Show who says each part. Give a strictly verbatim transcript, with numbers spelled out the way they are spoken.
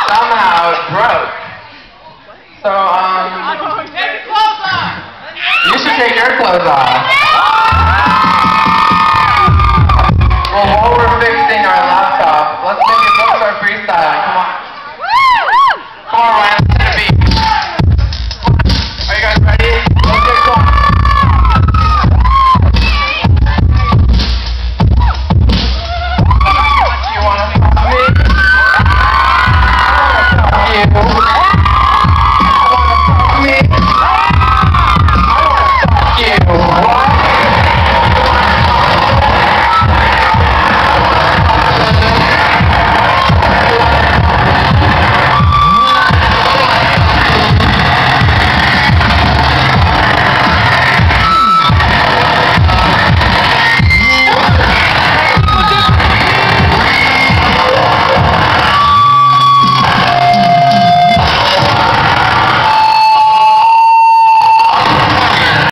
Speaker 1: somehow it broke. So, um...
Speaker 2: Take your clothes off!
Speaker 1: You should take your clothes off. Well, while we're